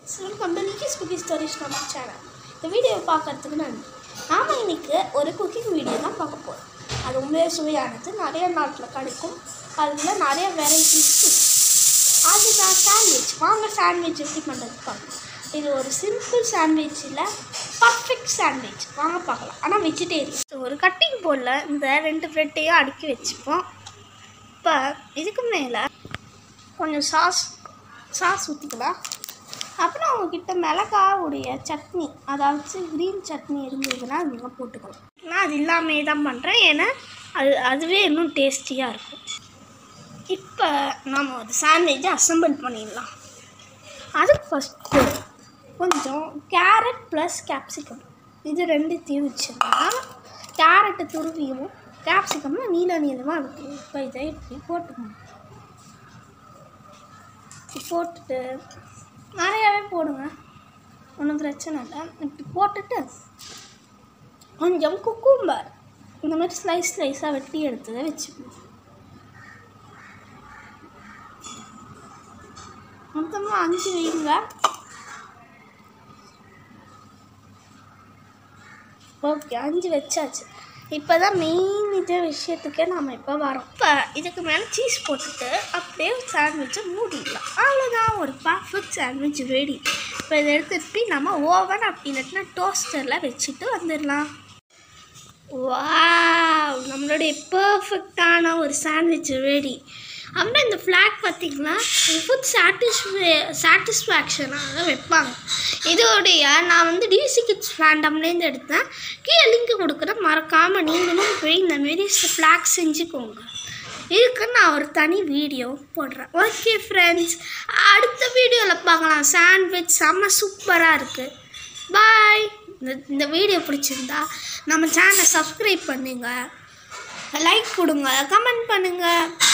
Welcome to Nikki's Stories நம்ம channel. இந்த வீடியோவை பார்க்கறதுக்கு நன்றி. நாம இன்னைக்கு ஒரு குக்கிங் வீடியோ தான் பார்க்க போகிறோம். அது ரொம்பவே சுவையானது, நிறைய நாட்டில் கிடைக்கும். அதில் நிறைய வெரைட்டிஸ். அதுதான் சாண்ட்விச். வாங்க சாண்ட்விச் எப்படி பண்ணுறது பார்க்கலாம். இது ஒரு சிம்பிள் சாண்ட்விச் இல்லை, பர்ஃபெக்ட் சாண்ட்விச். வாங்க பார்க்கலாம். ஆனால் வெஜிடேரியன். ஒரு கட்டிங் போர்டில் இந்த 2 ப்ரெட்டையும் அடுக்கி வச்சுப்போம். இப்போ இதுக்கு மேலே கொஞ்சம் சாஸ் ஊற்றிக்கலாம். அப்புறம் அவங்கக்கிட்ட மிளகாவுடைய சட்னி, அதாவது க்ரீன் சட்னி இருந்ததுன்னா அது நீங்கள் போட்டுக்கலாம். நான் அது இல்லாமே தான் பண்ணுறேன், ஏன்னா அதுவே இன்னும் டேஸ்டியாக இருக்கும். இப்போ நம்ம ஒரு சாண்ட்விச்சை அசம்பிள் பண்ணிடலாம். அதுக்கு ஃபஸ்ட்டு கொஞ்சம் கேரட் ப்ளஸ் கேப்சிகம் இது 2த்தையும் வச்சுருந்தோம். கேரட்டை துருவியும் கேப்சிகம்னா நீளமாக இருக்கும். இப்போ இதை இப்படி போட்டுக்கணும். போட்டுட்டு நிறையாவே போடுங்க, ஒன்றும் பிரச்சனை இல்லை. இப்படி போட்டுட்டு கொஞ்சம் குக்கும்பர் இந்த மாதிரி ஸ்லைஸாக வெட்டி எடுத்ததை வச்சுக்கணும். மொத்தமாக 5 வைங்க. ஓகே, 5 வச்சாச்சு. இப்போ தான் மெயின் விஷயத்துக்கே நாம் இப்போ வரோம். இப்போ இதுக்கு மேலே சீஸ் போட்டுட்டு அப்படியே சாண்ட்விட்சை மூடிடலாம். அவ்வளோதான், ஒரு பர்ஃபெக்ட் சாண்ட்விச் ரெடி. இப்போ இதை எடுத்துட்டு நம்ம ஓவன் அப்படி இல்லைன்னா டோஸ்டரில் வச்சுட்டு வந்துடலாம். வாவ், நம்மளுடைய பர்ஃபெக்டான ஒரு சாண்ட்விச் ரெடி. அப்புறம் இந்த ஃப்ளாக் பார்த்திங்கன்னா ஃபுட் சாட்டிஸ்ஃபேக்ஷனாக வைப்பாங்க. இதோடைய நான் வந்து Dckidsfandome எடுத்தேன். கீழே லிங்க் கொடுக்குறேன், மறக்காமல் நீங்களும் போய் இந்தமாரி ஃப்ளாக் செஞ்சுக்கோங்க. இதுக்கு நான் ஒரு தனி வீடியோ போடுறேன். ஓகே ஃப்ரெண்ட்ஸ், அடுத்த வீடியோவில் பார்க்கலாம். சாண்ட்விச் செம்ம சூப்பராக இருக்குது. பாய். இந்த வீடியோ பிடிச்சிருந்தா நம்ம சேனலை சப்ஸ்கிரைப் பண்ணுங்கள், லைக் கொடுங்க, கமெண்ட் பண்ணுங்கள்.